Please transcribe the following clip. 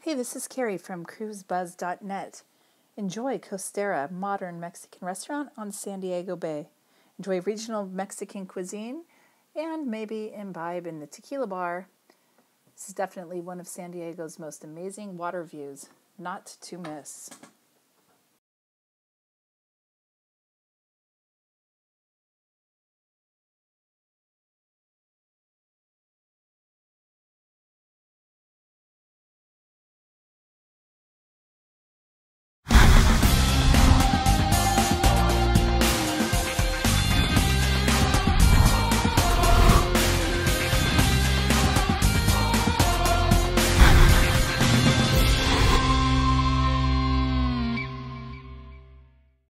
Hey, this is Carrie from cruisebuzz.net. Enjoy Coasterra, modern Mexican restaurant on San Diego Bay. Enjoy regional Mexican cuisine and maybe imbibe in the tequila bar. This is definitely one of San Diego's most amazing water views. Not to miss.